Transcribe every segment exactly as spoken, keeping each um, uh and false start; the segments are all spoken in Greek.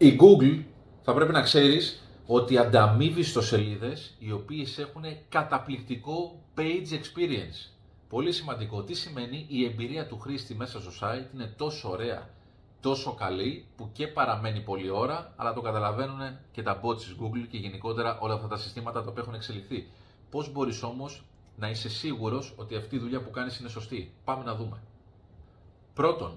Η Google θα πρέπει να ξέρεις ότι ανταμείβει ιστοσελίδες οι οποίες έχουν καταπληκτικό page experience. Πολύ σημαντικό. Τι σημαίνει? Η εμπειρία του χρήστη μέσα στο site είναι τόσο ωραία, τόσο καλή, που και παραμένει πολλή ώρα, αλλά το καταλαβαίνουν και τα bots της Google και γενικότερα όλα αυτά τα συστήματα τα οποία έχουν εξελιχθεί. Πώς μπορείς όμως να είσαι σίγουρος ότι αυτή η δουλειά που κάνεις είναι σωστή? Πάμε να δούμε. Πρώτον,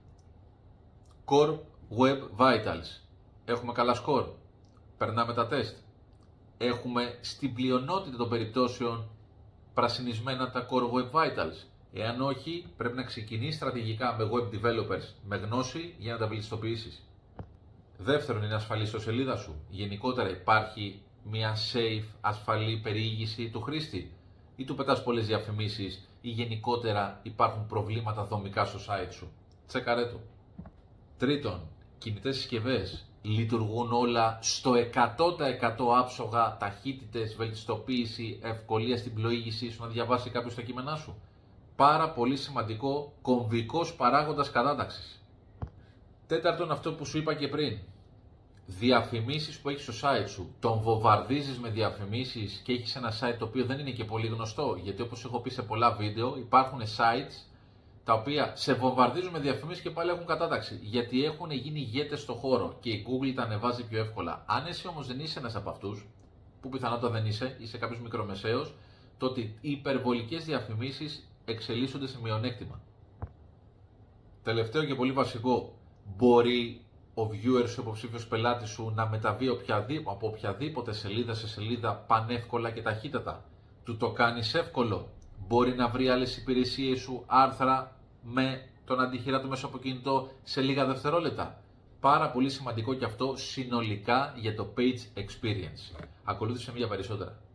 Core Web Vitals. Έχουμε καλά σκορ. Περνάμε τα τεστ. Έχουμε στην πλειονότητα των περιπτώσεων πρασινισμένα τα Core Web Vitals. Εάν όχι, πρέπει να ξεκινήσεις στρατηγικά με web developers με γνώση για να τα βελτιστοποιήσεις. Δεύτερον, είναι ασφαλή στο σελίδα σου. Γενικότερα υπάρχει μια safe, ασφαλή περιήγηση του χρήστη, ή του πετάς πολλές διαφημίσεις, ή γενικότερα υπάρχουν προβλήματα δομικά στο site σου? Τσεκαρέ το. Τρίτον, κινητές συσκευές. Λειτουργούν όλα στο εκατό τοις εκατό άψογα, ταχύτητες, βελτιστοποίηση, ευκολία στην πλοήγησή σου, να διαβάσει κάποιος τα κείμενά σου? Πάρα πολύ σημαντικό, κομβικός παράγοντας κατάταξης. Τέταρτον, αυτό που σου είπα και πριν. Διαφημίσεις που έχεις στο site σου. Τον βομβαρδίζεις με διαφημίσεις και έχεις ένα site το οποίο δεν είναι και πολύ γνωστό. Γιατί όπως έχω πει σε πολλά βίντεο, υπάρχουν sites τα οποία σε βομβαρδίζουν με διαφημίσεις και πάλι έχουν κατάταξη. Γιατί έχουν γίνει ηγέτες στο χώρο και η Google τα ανεβάζει πιο εύκολα. Αν εσύ όμως δεν είσαι ένας από αυτούς, που πιθανότατα δεν είσαι, είσαι κάποιος μικρομεσαίος, τότε οι υπερβολικές διαφημίσεις εξελίσσονται σε μειονέκτημα. Τελευταίο και πολύ βασικό, μπορεί ο viewer, ο υποψήφιος πελάτης σου, να μεταβεί οποιαδήποτε, από οποιαδήποτε σελίδα σε σελίδα πανεύκολα και ταχύτατα? Του το κάνεις εύκολο? Μπορεί να βρει άλλες υπηρεσίες σου, άρθρα, με τον αντιχειρά του μέσα από κινητό σε λίγα δευτερόλεπτα? Πάρα πολύ σημαντικό και αυτό συνολικά για το page experience. Ακολούθησε μια περισσότερα.